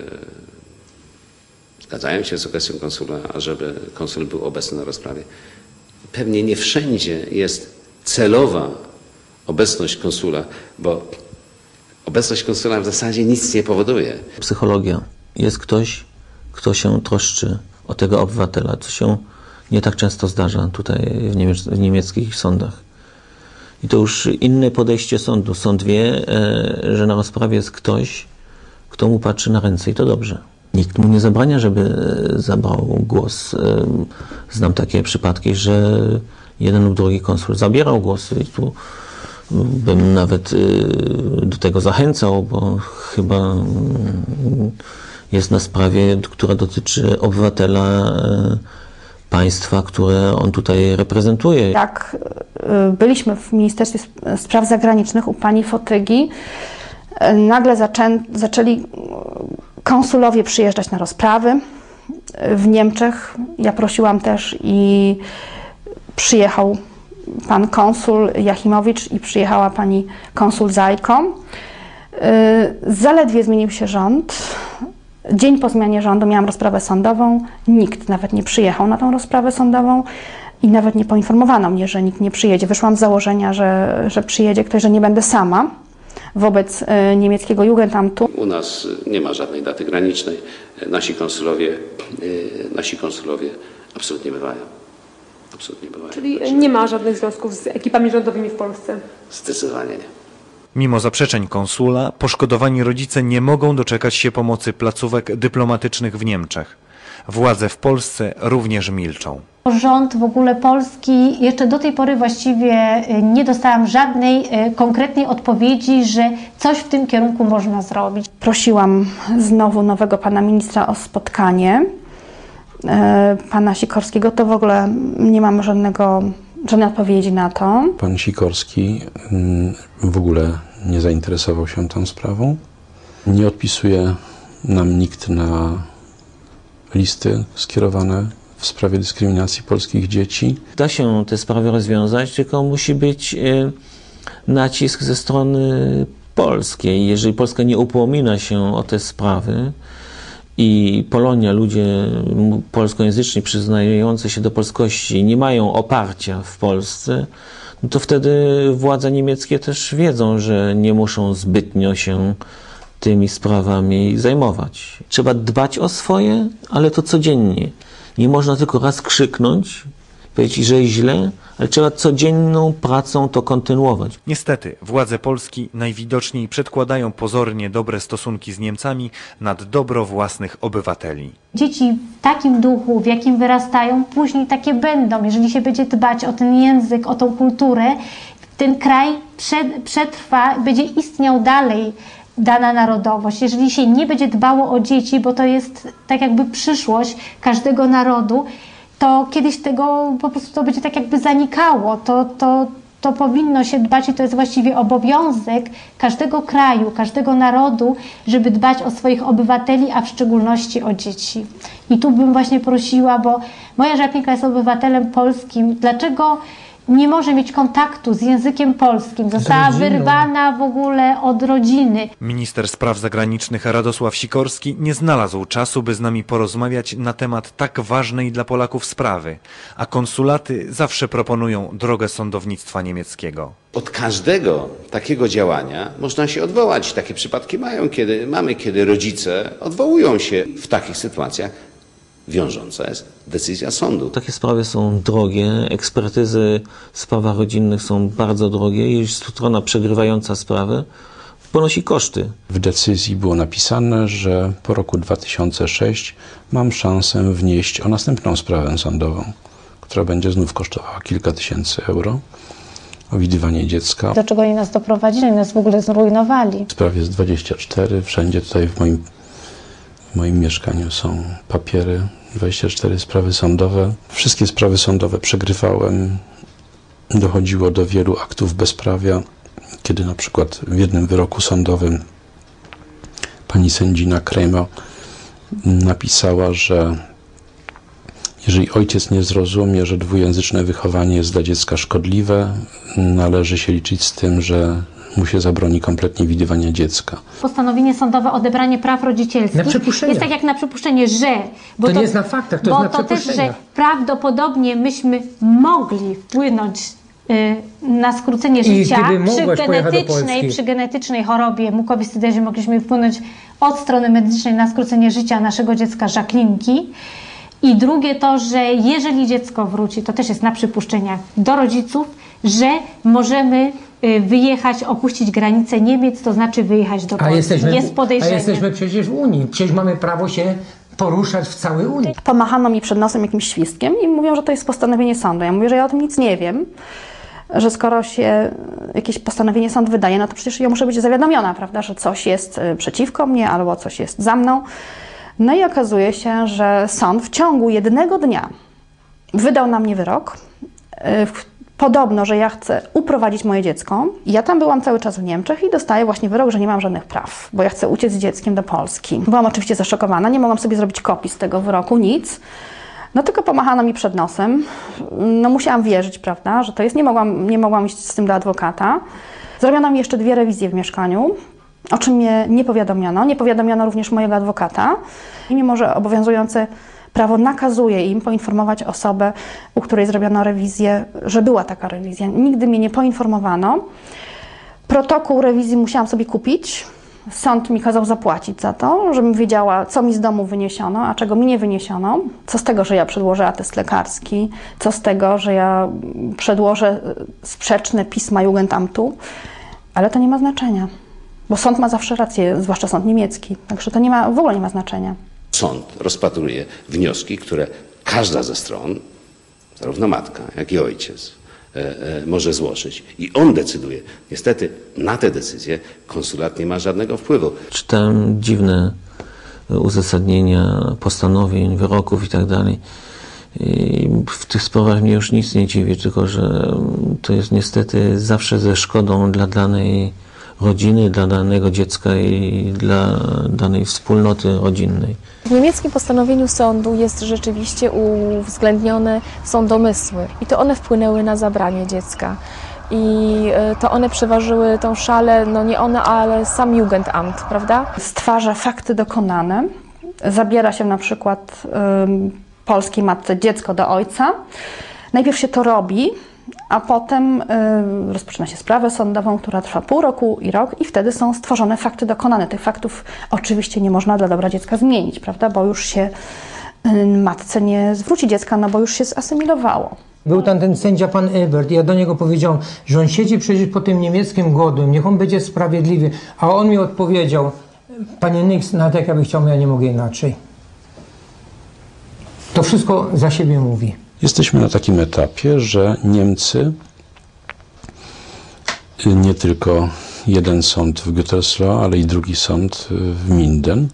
zgadzają się z sugestią konsula, ażeby konsul był obecny na rozprawie. Pewnie nie wszędzie jest celowa obecność konsula, bo obecność konsula w zasadzie nic nie powoduje. Psychologia. Jest ktoś, kto się troszczy o tego obywatela, co się nie tak często zdarza tutaj w niemieckich sądach. I to już inne podejście sądu. Sąd wie, że na rozprawie jest ktoś, kto mu patrzy na ręce i to dobrze. Nikt mu nie zabrania, żeby zabrał głos. Znam takie przypadki, że jeden lub drugi konsul zabierał głos i tu bym nawet do tego zachęcał, bo chyba jest na sprawie, która dotyczy obywatela państwa, które on tutaj reprezentuje. Jak byliśmy w Ministerstwie Spraw Zagranicznych u pani Fotygi, nagle zaczęli konsulowie przyjeżdżać na rozprawy w Niemczech. Ja prosiłam też i przyjechał pan konsul Jachimowicz i przyjechała pani konsul Zajko. Zaledwie zmienił się rząd. Dzień po zmianie rządu miałam rozprawę sądową. Nikt nawet nie przyjechał na tą rozprawę sądową i nawet nie poinformowano mnie, że nikt nie przyjedzie. Wyszłam z założenia, że przyjedzie ktoś, że nie będę sama wobec niemieckiego Jugendamtu. U nas nie ma żadnej daty granicznej. Nasi konsulowie absolutnie bywają. Absolutnie bywają. Czyli nie ma żadnych związków z ekipami rządowymi w Polsce? Zdecydowanie nie. Mimo zaprzeczeń konsula, poszkodowani rodzice nie mogą doczekać się pomocy placówek dyplomatycznych w Niemczech. Władze w Polsce również milczą. Rząd w ogóle polski, jeszcze do tej pory właściwie nie dostałam żadnej konkretnej odpowiedzi, że coś w tym kierunku można zrobić. Prosiłam znowu nowego pana ministra o spotkanie. Pana Sikorskiego to w ogóle nie mam żadnej odpowiedzi na to. Pan Sikorski w ogóle nie zainteresował się tą sprawą. Nie odpisuje nam nikt na listy skierowane w sprawie dyskryminacji polskich dzieci. Da się te sprawy rozwiązać, tylko musi być nacisk ze strony polskiej. Jeżeli Polska nie upomina się o te sprawy i Polonia, ludzie polskojęzyczni przyznający się do polskości nie mają oparcia w Polsce, no to wtedy władze niemieckie też wiedzą, że nie muszą zbytnio się tymi sprawami zajmować. Trzeba dbać o swoje, ale to codziennie. Nie można tylko raz krzyknąć, powiedzieć, że źle, ale trzeba codzienną pracą to kontynuować. Niestety, władze Polski najwidoczniej przedkładają pozornie dobre stosunki z Niemcami nad dobro własnych obywateli. Dzieci w takim duchu, w jakim wyrastają, później takie będą. Jeżeli się będzie dbać o ten język, o tą kulturę, ten kraj przetrwa, będzie istniał dalej, dana narodowość. Jeżeli się nie będzie dbało o dzieci, bo to jest tak jakby przyszłość każdego narodu, to kiedyś tego po prostu to będzie tak jakby zanikało. To powinno się dbać i to jest właściwie obowiązek każdego kraju, każdego narodu, żeby dbać o swoich obywateli, a w szczególności o dzieci. I tu bym właśnie prosiła, bo moja żabnika jest obywatelem polskim. Dlaczego nie może mieć kontaktu z językiem polskim? Została wyrwana w ogóle od rodziny. Minister spraw zagranicznych Radosław Sikorski nie znalazł czasu, by z nami porozmawiać na temat tak ważnej dla Polaków sprawy, a konsulaty zawsze proponują drogę sądownictwa niemieckiego. Od każdego takiego działania można się odwołać. Takie przypadki mamy, kiedy rodzice odwołują się w takich sytuacjach. Wiążąca jest decyzja sądu. Takie sprawy są drogie, ekspertyzy w sprawach rodzinnych są bardzo drogie i strona przegrywająca sprawę ponosi koszty. W decyzji było napisane, że po roku 2006 mam szansę wnieść o następną sprawę sądową, która będzie znów kosztowała kilka tysięcy euro. O widywanie dziecka. Do czego oni nas doprowadzili? Nas w ogóle zrujnowali. Spraw jest 24, wszędzie tutaj w moim mieszkaniu są papiery, 24 sprawy sądowe. Wszystkie sprawy sądowe przegrywałem. Dochodziło do wielu aktów bezprawia, kiedy na przykład w jednym wyroku sądowym pani sędzina Krejmo napisała, że jeżeli ojciec nie zrozumie, że dwujęzyczne wychowanie jest dla dziecka szkodliwe, należy się liczyć z tym, że mu się zabroni kompletnie widywania dziecka. Postanowienie sądowe, odebranie praw rodzicielskich jest tak jak na przypuszczenie, że... Bo to nie jest na faktach, to jest na przypuszczeniach. Bo to też, że prawdopodobnie myśmy mogli wpłynąć na skrócenie życia przy genetycznej chorobie mukowiscydozie, mogliśmy wpłynąć od strony medycznej na skrócenie życia naszego dziecka Jacquelinki. I drugie to, że jeżeli dziecko wróci, to też jest na przypuszczeniach do rodziców, że możemy wyjechać, opuścić granicę Niemiec, to znaczy wyjechać do Polski. Jest podejrzenie. A jesteśmy przecież w Unii. Przecież mamy prawo się poruszać w całej Unii. Pomachano mi przed nosem jakimś świstkiem i mówią, że to jest postanowienie sądu. Ja mówię, że ja o tym nic nie wiem, że skoro się jakieś postanowienie sąd wydaje, no to przecież ja muszę być zawiadomiona, prawda, że coś jest przeciwko mnie albo coś jest za mną. No i okazuje się, że sąd w ciągu jednego dnia wydał na mnie wyrok. Podobno, że ja chcę uprowadzić moje dziecko. Ja tam byłam cały czas w Niemczech i dostaję właśnie wyrok, że nie mam żadnych praw, bo ja chcę uciec z dzieckiem do Polski. Byłam oczywiście zaszokowana, nie mogłam sobie zrobić kopii z tego wyroku, nic. No tylko pomachano mi przed nosem. No musiałam wierzyć, prawda, że to jest, nie mogłam iść z tym do adwokata. Zrobiono mi jeszcze 2 rewizje w mieszkaniu, o czym mnie nie powiadomiono. Nie powiadomiono również mojego adwokata. I mimo że obowiązujące prawo nakazuje im poinformować osobę, u której zrobiono rewizję, że była taka rewizja. Nigdy mnie nie poinformowano. Protokół rewizji musiałam sobie kupić. Sąd mi kazał zapłacić za to, żebym wiedziała, co mi z domu wyniesiono, a czego mi nie wyniesiono. Co z tego, że ja przedłożę atest lekarski, co z tego, że ja przedłożę sprzeczne pisma Jugendamtu, ale to nie ma znaczenia, bo sąd ma zawsze rację, zwłaszcza sąd niemiecki, także to w ogóle nie ma znaczenia. Sąd rozpatruje wnioski, które każda ze stron, zarówno matka, jak i ojciec, może złożyć. I on decyduje. Niestety na te decyzje konsulat nie ma żadnego wpływu. Czytałem dziwne uzasadnienia postanowień, wyroków i tak dalej. W tych sprawach mnie już nic nie dziwi, tylko że to jest niestety zawsze ze szkodą dla danej rodziny, dla danego dziecka i dla danej wspólnoty rodzinnej. W niemieckim postanowieniu sądu jest rzeczywiście uwzględnione są domysły i to one wpłynęły na zabranie dziecka. I to one przeważyły tą szalę, no nie one, ale sam Jugendamt, prawda? Stwarza fakty dokonane, zabiera się na przykład polskiej matce dziecko do ojca. Najpierw się to robi, a potem rozpoczyna się sprawę sądową, która trwa pół roku i rok i wtedy są stworzone fakty dokonane. Tych faktów oczywiście nie można dla dobra dziecka zmienić, prawda? Bo już się matce nie zwróci dziecka, no bo już się zasymilowało. Był tam ten sędzia, pan Ebert, ja do niego powiedziałem, że on siedzi przecież po tym niemieckim głodu, niech on będzie sprawiedliwy, a on mi odpowiedział, panie Nix, nawet jak ja bym chciał, ja nie mogę inaczej. To wszystko za siebie mówi. Jesteśmy na takim etapie, że Niemcy, nie tylko jeden sąd w Gütersloh, ale i drugi sąd w Minden,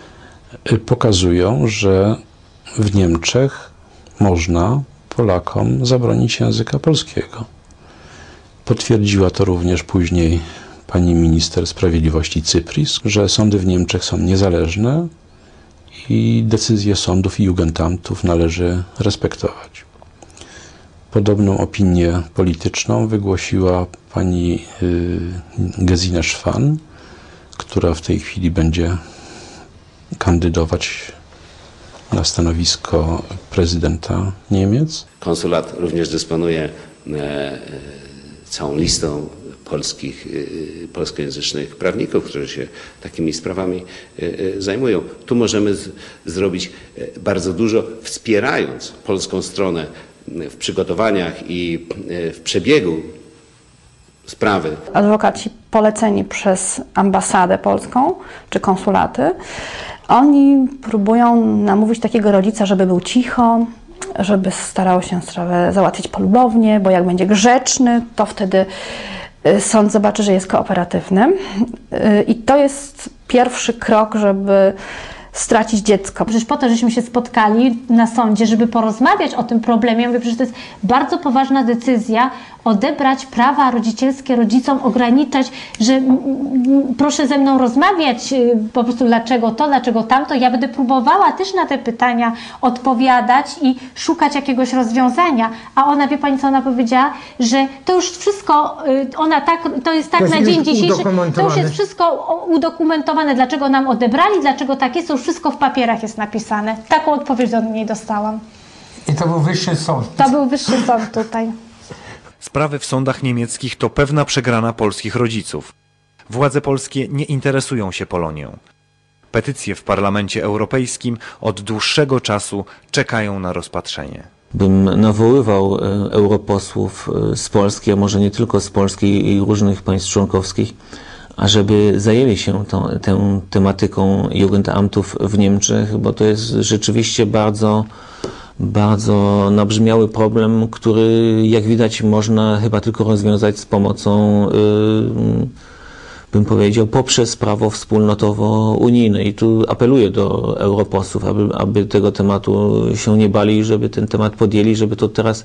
pokazują, że w Niemczech można Polakom zabronić języka polskiego. Potwierdziła to również później pani minister sprawiedliwości Cypris, że sądy w Niemczech są niezależne i decyzje sądów i Jugendamtów należy respektować. Podobną opinię polityczną wygłosiła pani Gesine Schwan, która w tej chwili będzie kandydować na stanowisko prezydenta Niemiec. Konsulat również dysponuje całą listą polskojęzycznych prawników, którzy się takimi sprawami zajmują. Tu możemy zrobić bardzo dużo, wspierając polską stronę w przygotowaniach i w przebiegu sprawy. Adwokaci poleceni przez ambasadę polską czy konsulaty, oni próbują namówić takiego rodzica, żeby był cicho, żeby starał się sprawę załatwić polubownie, bo jak będzie grzeczny, to wtedy sąd zobaczy, że jest kooperatywny. I to jest pierwszy krok, żeby stracić dziecko. Przecież po to, żeśmy się spotkali na sądzie, żeby porozmawiać o tym problemie. Ja mówię, przecież to jest bardzo poważna decyzja, odebrać prawa rodzicielskie rodzicom, ograniczać, że proszę ze mną rozmawiać, po prostu dlaczego to, dlaczego tamto. Ja będę próbowała też na te pytania odpowiadać i szukać jakiegoś rozwiązania. A ona, wie pani co ona powiedziała? Że to już wszystko, ona tak, to jest tak na dzień dzisiejszy, to już jest wszystko udokumentowane, dlaczego nam odebrali, dlaczego tak jest, to już wszystko w papierach jest napisane. Taką odpowiedź od niej dostałam. I to był wyższy sąd. To był wyższy sąd tutaj. Sprawy w sądach niemieckich to pewna przegrana polskich rodziców. Władze polskie nie interesują się Polonią. Petycje w Parlamencie Europejskim od dłuższego czasu czekają na rozpatrzenie. Bym nawoływał europosłów z Polski, a może nie tylko z Polski i różnych państw członkowskich, ażeby zajęli się tą tematyką Jugendamtów w Niemczech, bo to jest rzeczywiście bardzo nabrzmiały problem, który, jak widać, można chyba tylko rozwiązać z pomocą, bym powiedział, poprzez prawo wspólnotowo-unijne. I tu apeluję do europosłów, aby tego tematu się nie bali, żeby ten temat podjęli, żeby to teraz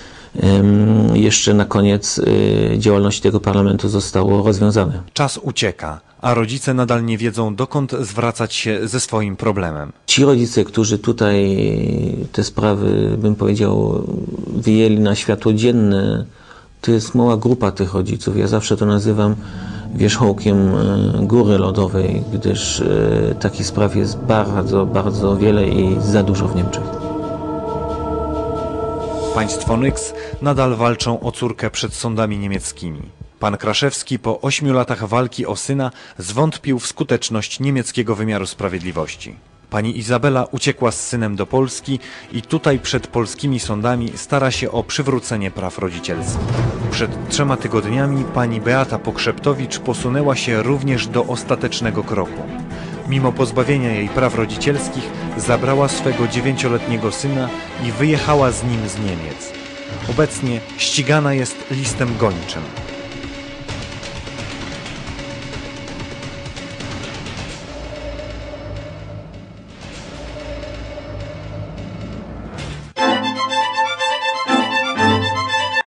jeszcze na koniec działalności tego parlamentu zostało rozwiązane. Czas ucieka, a rodzice nadal nie wiedzą, dokąd zwracać się ze swoim problemem. Ci rodzice, którzy tutaj te sprawy, bym powiedział, wyjęli na światło dzienne, to jest mała grupa tych rodziców. Ja zawsze to nazywam wierzchołkiem góry lodowej, gdyż takich spraw jest bardzo, bardzo wiele i za dużo w Niemczech. Państwo Nyx nadal walczą o córkę przed sądami niemieckimi. Pan Kraszewski po 8 latach walki o syna zwątpił w skuteczność niemieckiego wymiaru sprawiedliwości. Pani Izabela uciekła z synem do Polski i tutaj przed polskimi sądami stara się o przywrócenie praw rodzicielskich. Przed 3 tygodniami pani Beata Pokrzeptowicz posunęła się również do ostatecznego kroku. Mimo pozbawienia jej praw rodzicielskich zabrała swego 9-letniego syna i wyjechała z nim z Niemiec. Obecnie ścigana jest listem gończym.